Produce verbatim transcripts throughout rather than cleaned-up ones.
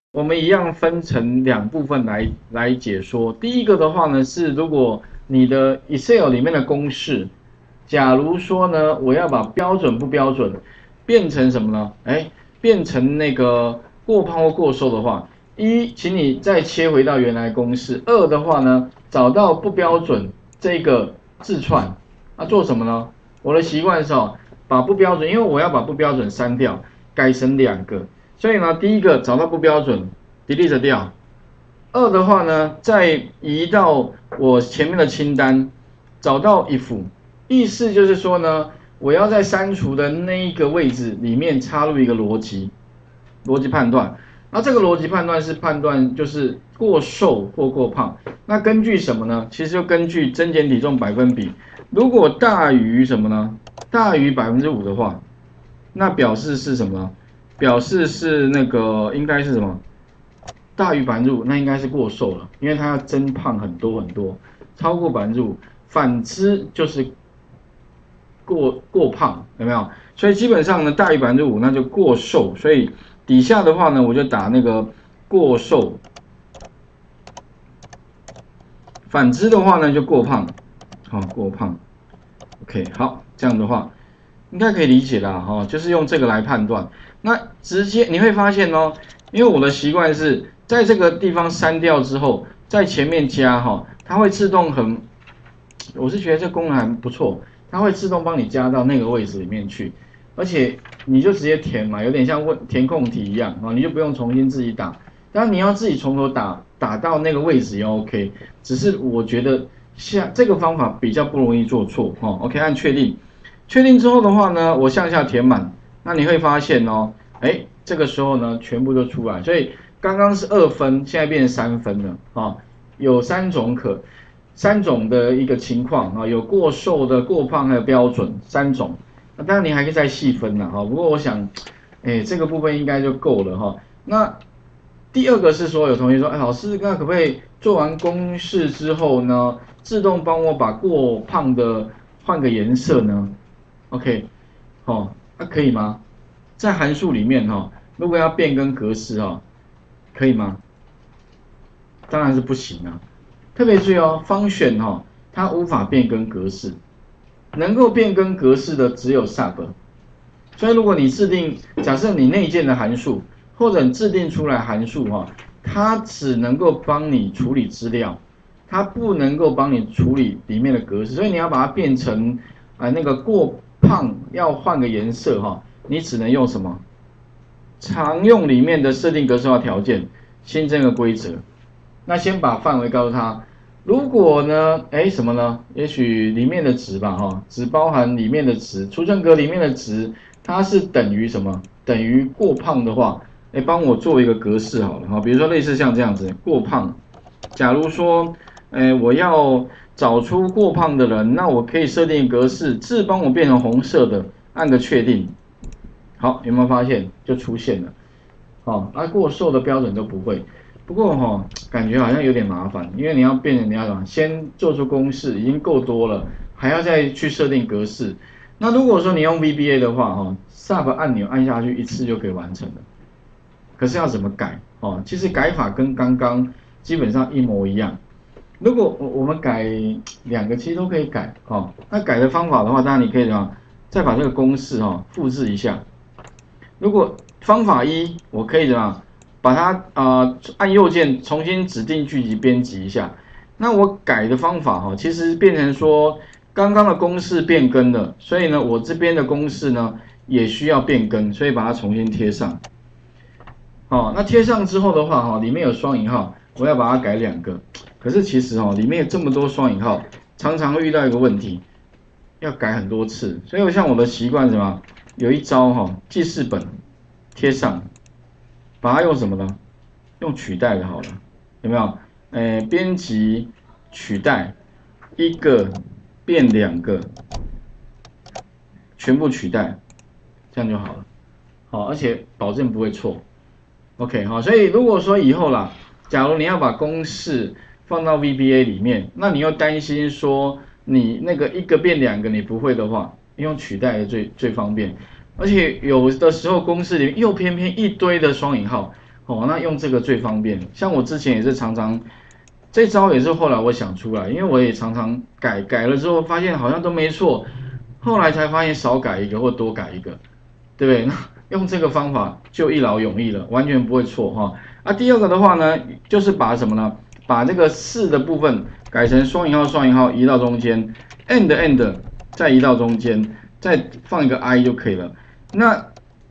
我们一样分成两部分来来解说。第一个的话呢，是如果你的 Excel 里面的公式，假如说呢，我要把标准不标准变成什么呢？哎，变成那个过胖或过瘦的话，一，请你再切回到原来公式；二的话呢，找到不标准这个字串，那做什么呢？我的习惯是哦，把不标准，因为我要把不标准删掉，改成两个。所以呢，第一个找到不标准 ，delete 掉。二的话呢，再移到我前面的清单，找到 if， 意思就是说呢，我要在删除的那一个位置里面插入一个逻辑，逻辑判断。那这个逻辑判断是判断就是过瘦或过胖。那根据什么呢？其实就根据增减体重百分比。如果大于什么呢？大于百分之五的话，那表示是什么呢？表示是那个应该是什么？大于百分之五，那应该是过瘦了，因为它要增胖很多很多，超过百分之五。反之就是过过胖，有没有？所以基本上呢，大于百分之五那就过瘦。所以底下的话呢，我就打那个过瘦。反之的话呢，就过胖，好、哦、过胖。OK， 好，这样的话应该可以理解啦，哈、哦，就是用这个来判断。那直接你会发现哦，因为我的习惯是在这个地方删掉之后，在前面加哈、哦，它会自动很，我是觉得这功能还不错，它会自动帮你加到那个位置里面去，而且你就直接填嘛，有点像问填空题一样啊、哦，你就不用重新自己打。当然你要自己从头打打到那个位置也 OK， 只是我觉得像这个方法比较不容易做错哦。OK， 按确定，确定之后的话呢，我向下填满，那你会发现哦，哎，这个时候呢全部都出来，所以刚刚是二分，现在变成三分了啊、哦，有三种可三种的一个情况啊、哦，有过瘦的、过胖还有标准三种。那当然你还可以再细分啦哈、哦，不过我想，哎，这个部分应该就够了哈、哦。那第二个是说，有同学说，哎，老师，那可不可以做完公式之后呢，自动帮我把过胖的换个颜色呢 ？OK， 哦，那、啊、可以吗？在函数里面哈、哦，如果要变更格式哈、哦，可以吗？当然是不行啊。特别注意哦，方选哈、哦，它无法变更格式，能够变更格式的只有 sub。所以如果你制定，假设你内建的函数，或者制定出来函数哈，它只能够帮你处理资料，它不能够帮你处理里面的格式，所以你要把它变成啊、呃、那个过胖要换个颜色哈，你只能用什么？常用里面的设定格式化条件，新增个规则。那先把范围告诉他，如果呢，哎什么呢？也许里面的值吧哈，只包含里面的值，储存格里面的值。它是等于什么？等于过胖的话，哎，帮我做一个格式好了哈，比如说类似像这样子，过胖。假如说，哎，我要找出过胖的人，那我可以设定格式，字帮我变成红色的，按个确定。好，有没有发现就出现了？哦，那、啊、过瘦的标准都不会。不过哈、哦，感觉好像有点麻烦，因为你要变成你要什么？先做出公式已经够多了，还要再去设定格式。那如果说你用 V B A 的话，哈 ，Sub 按钮按下去一次就可以完成了。可是要怎么改？哦，其实改法跟刚刚基本上一模一样。如果我们改两个，其实都可以改。哦，那改的方法的话，当然你可以怎么再把这个公式哈、哦、复制一下。如果方法一，我可以怎么把它啊、呃、按右键重新指定句集编辑一下。那我改的方法哈、哦，其实变成说。刚刚的公式变更了，所以呢，我这边的公式呢也需要变更，所以把它重新贴上。哦，那贴上之后的话，哈，里面有双引号，我要把它改两个。可是其实哦，里面有这么多双引号，常常会遇到一个问题，要改很多次。所以我像我的习惯什么，有一招哈、哦，记事本贴上，把它用什么呢？用取代的好了，有没有？诶，编辑取代一个。变两个，全部取代，这样就好了。好，而且保证不会错。OK， 好，所以如果说以后啦，假如你要把公式放到 V B A 里面，那你又担心说你那个一个变两个你不会的话，用取代的最最方便。而且有的时候公式里面又偏偏一堆的双引号， 哦，那用这个最方便。像我之前也是常常，这招也是后来我想出来，因为我也常常改改了之后发现好像都没错，后来才发现少改一个或多改一个，对不对？那用这个方法就一劳永逸了，完全不会错哈。啊，第二个的话呢，就是把什么呢？把这个四的部分改成双引号双引号移到中间 ，and and 再移到中间，再放一个 i 就可以了。那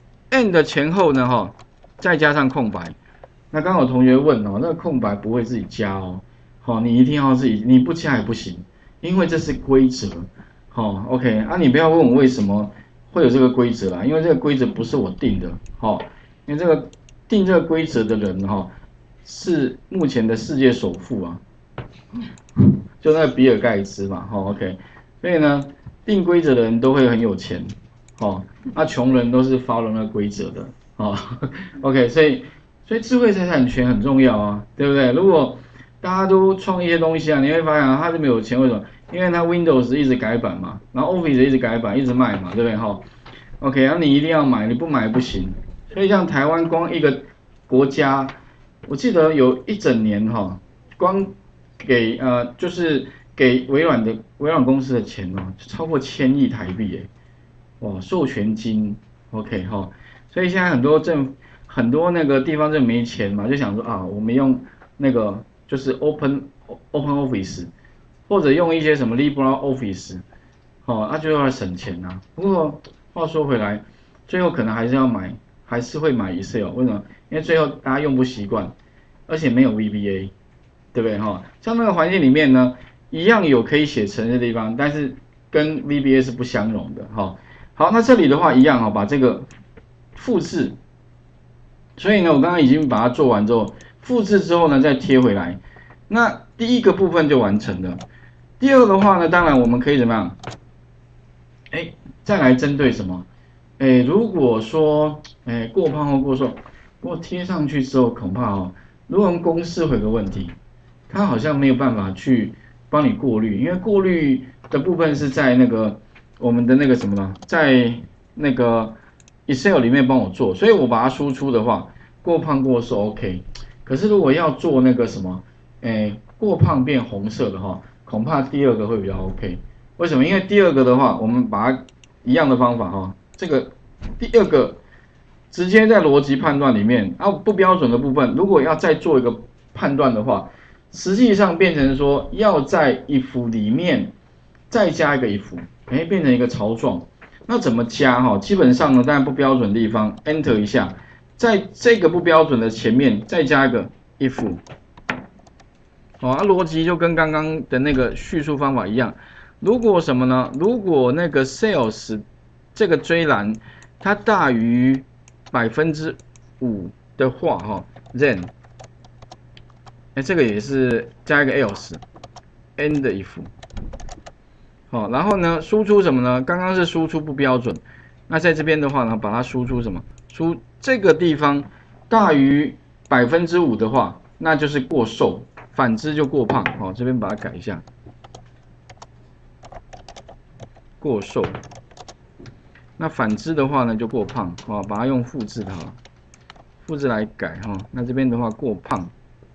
and 前后呢哈，再加上空白。那刚好同学问哦，那个空白不会自己加哦，好，你一定要自己，你不加也不行，因为这是规则。好 ，OK， 啊，你不要问我为什么会有这个规则啦，因为这个规则不是我定的，好，因为这个定这个规则的人哈。是目前的世界首富啊，就那个比尔盖茨嘛，哈 ，OK， 所以呢，定规则的人都会很有钱，哦，那穷人都是 follow 那个规则的，哦 ，OK， 所以所以智慧财产权很重要啊，对不对？如果大家都创一些东西啊，你会发现啊，他这么有钱，为什么？因为他 Windows 一直改版嘛，然后 Office 一直改版，一直卖嘛，对不对？哈 ，OK， 然后你一定要买，你不买不行。所以像台湾光一个国家。我记得有一整年哈，光给呃就是给微软的微软公司的钱哦，超过千亿台币诶，哇，授权金 ，OK 哈，所以现在很多政很多那个地方就没钱嘛，就想说啊，我们用那个就是 Open Open Office， 或者用一些什么 LibreOffice， 哦，那就要省钱呐。不过话说回来，最后可能还是要买。还是会买 Excel， 为什么？因为最后大家用不习惯，而且没有 V B A， 对不对哈？像那个环境里面呢，一样有可以写程的地方，但是跟 V B A 是不相容的哈。好，那这里的话一样哈，把这个复制，所以呢，我刚刚已经把它做完之后，复制之后呢，再贴回来，那第一个部分就完成了。第二个的话呢，当然我们可以怎么样？哎，再来针对什么？哎，如果说哎过胖或过瘦，不过贴上去之后恐怕哦，如果公司会有个问题，它好像没有办法去帮你过滤，因为过滤的部分是在那个我们的那个什么呢，在那个 Excel 里面帮我做，所以我把它输出的话，过胖过瘦 OK， 可是如果要做那个什么，哎过胖变红色的话，恐怕第二个会比较 OK， 为什么？因为第二个的话，我们把它一样的方法哈。这个第二个直接在逻辑判断里面啊不标准的部分，如果要再做一个判断的话，实际上变成说要在 if 里面再加一个 if， 哎，变成一个槽状。那怎么加哈？基本上呢，当然不标准的地方 enter 一下，在这个不标准的前面再加一个 if， 好啊，逻辑就跟刚刚的那个叙述方法一样。如果什么呢？如果那个 sales这个追栏它大于百分之五的话，哈 ，then， 哎，这个也是加一个 else，end if， 好，然后呢，输出什么呢？刚刚是输出不标准，那在这边的话呢，把它输出什么？输这个地方大于百分之五的话，那就是过瘦，反之就过胖，好，这边把它改一下，过瘦。那反之的话呢，就过胖，哦，把它用复制它，复制来改哈。那这边的话过胖，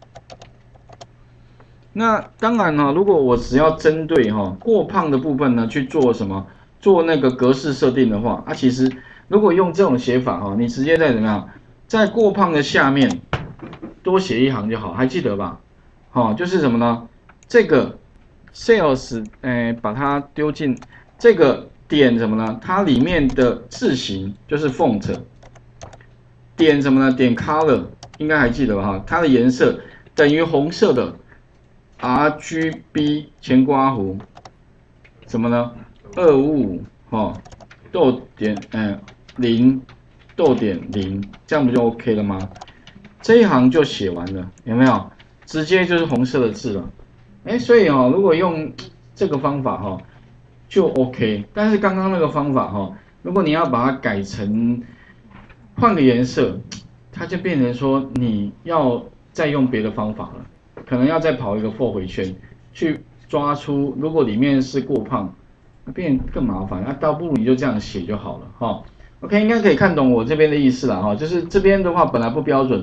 那当然哈，如果我只要针对哈过胖的部分呢去做什么，做那个格式设定的话，啊，其实如果用这种写法哈，你直接在怎么样，在过胖的下面多写一行就好，还记得吧？好，就是什么呢？这个 sales， 哎，把它丢进这个。点什么呢？它里面的字型就是 font， 点什么呢？点 color， 应该还记得吧？哈，它的颜色等于红色的 R G B 前括弧什么呢？二五五哈，逗点嗯零逗点零，这样不就 OK 了吗？这一行就写完了，有没有？直接就是红色的字了。哎，所以哦，如果用这个方法哈。就 OK， 但是刚刚那个方法哈，如果你要把它改成换个颜色，它就变成说你要再用别的方法了，可能要再跑一个 for 回圈去抓出，如果里面是过胖，那变更麻烦，那倒不如你就这样写就好了哈。OK， 应该可以看懂我这边的意思了哈，就是这边的话本来不标准，把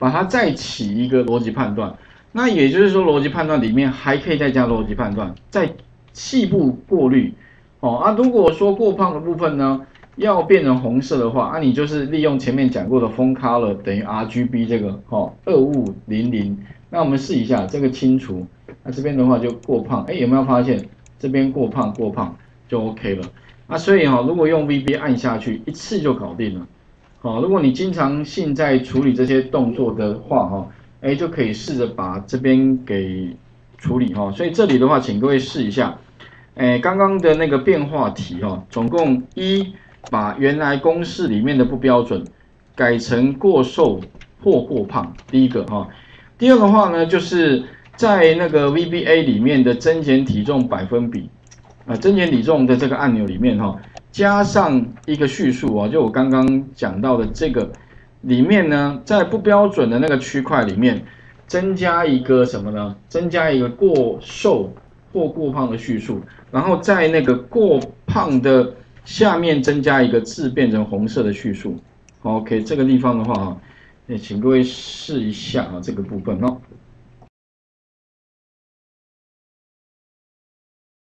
把它再起一个逻辑判断。那也就是说，逻辑判断里面还可以再加逻辑判断，再细部过滤。哦啊，如果说过胖的部分呢，要变成红色的话，啊，你就是利用前面讲过的 font color 等于 R G B 这个哦二五零零。那我们试一下这个清除，那这边的话就过胖，哎，有没有发现这边过胖过胖就 OK 了？啊，所以哈、哦，如果用 V B 按下去，一次就搞定了。好、哦，如果你经常性在处理这些动作的话，哈、哦，哎，就可以试着把这边给处理哈、哦。所以这里的话，请各位试一下。哎，刚刚的那个变化题哈、哦，总共一把原来公式里面的不标准改成过瘦或过胖，第一个哈、哦。第二个话呢，就是在那个 V B A 里面的增减体重百分比，啊，增减体重的这个按钮里面哈、哦，加上一个叙述啊、哦，就我刚刚讲到的这个里面呢，在不标准的那个区块里面，增加一个什么呢？增加一个过瘦或过胖的叙述，然后在那个过胖的下面增加一个字变成红色的叙述。OK， 这个地方的话哈。也请各位试一下啊，这个部分哦。